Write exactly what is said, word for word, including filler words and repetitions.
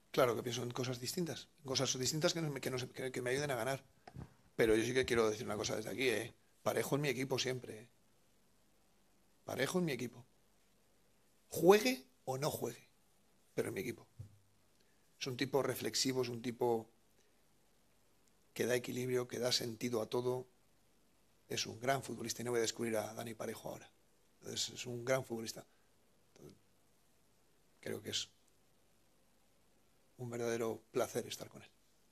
Claro que pienso en cosas distintas, cosas distintas que, no me- que, no se- que- que me ayuden a ganar. Pero yo sí que quiero decir una cosa desde aquí, ¿eh? Parejo en mi equipo siempre, ¿eh? Parejo en mi equipo. Juegue o no juegue, pero en mi equipo. Es un tipo reflexivo, es un tipo que da equilibrio, que da sentido a todo. Es un gran futbolista y no voy a descubrir a Dani Parejo ahora. Entonces, es un gran futbolista. Entonces, creo que es un verdadero placer estar con él.